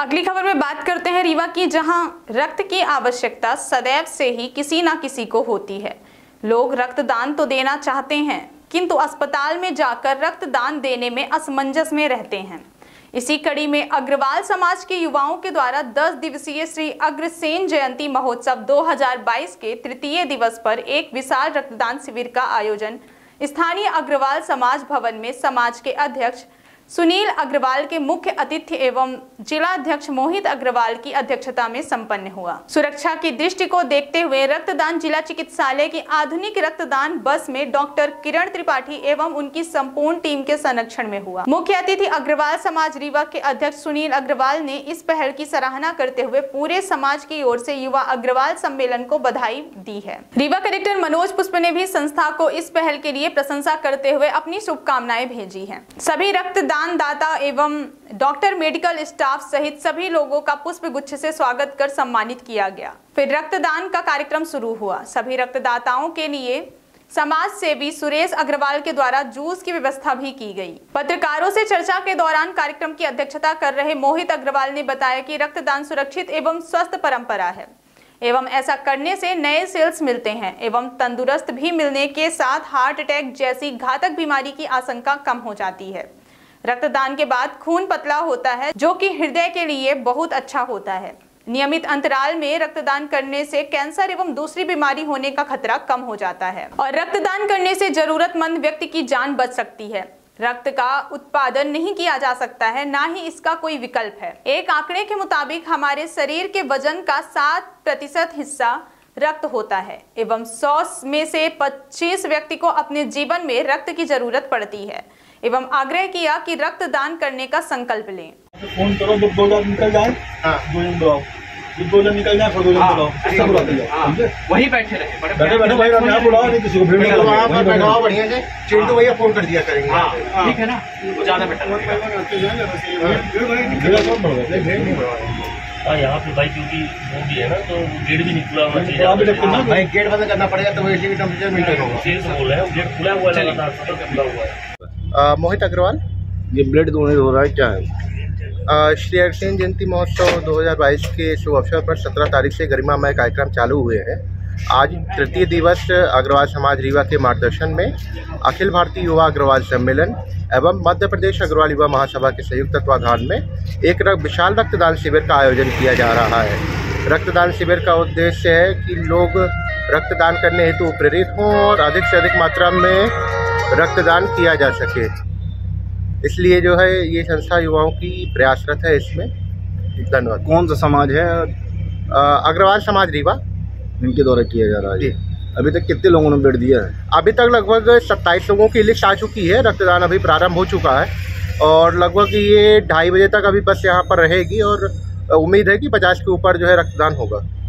अगली खबर में बात करते हैं रीवा की, जहां रक्त की आवश्यकता सदैव से ही किसी ना किसी को होती है। लोग रक्तदान तो देना चाहते हैं, किंतु अस्पताल में जाकर रक्तदान देने में असमंजस में रहते हैं। इसी कड़ी में अग्रवाल समाज के युवाओं के द्वारा 10 दिवसीय श्री अग्रसेन जयंती महोत्सव 2022 के तृतीय दिवस पर एक विशाल रक्तदान शिविर का आयोजन स्थानीय अग्रवाल समाज भवन में समाज के अध्यक्ष सुनील अग्रवाल के मुख्य अतिथि एवं जिलाध्यक्ष मोहित अग्रवाल की अध्यक्षता में संपन्न हुआ। सुरक्षा की दृष्टि को देखते हुए रक्तदान जिला चिकित्सालय की आधुनिक रक्तदान बस में डॉक्टर किरण त्रिपाठी एवं उनकी संपूर्ण टीम के संरक्षण में हुआ। मुख्य अतिथि अग्रवाल समाज रीवा के अध्यक्ष सुनील अग्रवाल ने इस पहल की सराहना करते हुए पूरे समाज की ओर से युवा अग्रवाल सम्मेलन को बधाई दी है। रीवा कलेक्टर मनोज पुष्प ने भी संस्था को इस पहल के लिए प्रशंसा करते हुए अपनी शुभकामनाएं भेजी है। सभी रक्तदान दाता एवं डॉक्टर, मेडिकल स्टाफ सहित सभी लोगों का पुष्प गुच्छ से स्वागत कर सम्मानित किया गया। फिर रक्तदान का कार्यक्रम शुरू हुआ। सभी रक्तदाताओं के लिए समाज सेवी सुरेश अग्रवाल के द्वारा जूस की व्यवस्था भी की गई। पत्रकारों से चर्चा के दौरान कार्यक्रम की अध्यक्षता कर रहे मोहित अग्रवाल ने बताया कि रक्तदान सुरक्षित एवं स्वस्थ परंपरा है एवं ऐसा करने से नए सेल्स मिलते हैं एवं तंदुरुस्त भी मिलने के साथ हार्ट अटैक जैसी घातक बीमारी की आशंका कम हो जाती है। रक्तदान के बाद खून पतला होता है, जो कि हृदय के लिए बहुत अच्छा होता है। नियमित अंतराल में रक्तदान करने से कैंसर एवं दूसरी बीमारी होने का खतरा कम हो जाता है और रक्तदान करने से जरूरतमंद व्यक्ति की जान बच सकती है। रक्त का उत्पादन नहीं किया जा सकता है, ना ही इसका कोई विकल्प है। एक आंकड़े के मुताबिक हमारे शरीर के वजन का 7% हिस्सा रक्त होता है एवं 100 में से 25 व्यक्ति को अपने जीवन में रक्त की जरूरत पड़ती है एवं आग्रह किया कि रक्तदान करने का संकल्प लें। फोन करो, जब 2 जन निकल जाए, 2 जन बुलाओ, जब 2 जन निकल जाए फिर 2 जन बुलाओ, ऐसा बुलाते जाओ। वहीं बैठे रहे, बैठे भाई, आप बुलाओ, नहीं किसी को भीड़ में वहाँ पर बैठाओ बढ़िया से। चिंटू भैया फोन कर दिया करेंगे। ठीक है ना, वो ज्यादा बेटर यहाँ पे भाई, क्योंकि वो भी है ना, तो गेट भी नहीं खुला होना चाहिए। भाई गेट बंद करना पड़ेगा, तो वैसे भी टेम्परेचर मेंटेन होगा। बोल रहे हैं गेट खुला हुआ है, खुला हुआ है। मोहित अग्रवाल, ये ब्लड डोनेट हो रहा है, क्या है? श्री अग्रसेन जयंती महोत्सव 2022 के शुभ अवसर पर 17 तारीख से गरिमामय कार्यक्रम चालू हुए हैं। आज तृतीय दिवस अग्रवाल समाज रीवा के मार्गदर्शन में अखिल भारतीय युवा अग्रवाल सम्मेलन एवं मध्य प्रदेश अग्रवाल युवा महासभा के संयुक्त तत्वाधान में एक विशाल रक्तदान शिविर का आयोजन किया जा रहा है। रक्तदान शिविर का उद्देश्य है कि लोग रक्तदान करने हेतु प्रेरित हों और अधिक से अधिक मात्रा में रक्तदान किया जा सके। इसलिए जो है ये संस्था युवाओं की प्रयासरत है इसमें। धन्यवाद। कौन सा समाज है? अग्रवाल समाज रीवा, इनके द्वारा किया जा रहा है। अभी तक कितने लोगों ने ब्लड दिया है? अभी तक लगभग 27 लोगों की लिस्ट आ चुकी है। रक्तदान अभी प्रारंभ हो चुका है और लगभग ये 2:30 बजे तक अभी बस यहाँ पर रहेगी और उम्मीद है कि 50 के ऊपर जो है रक्तदान होगा।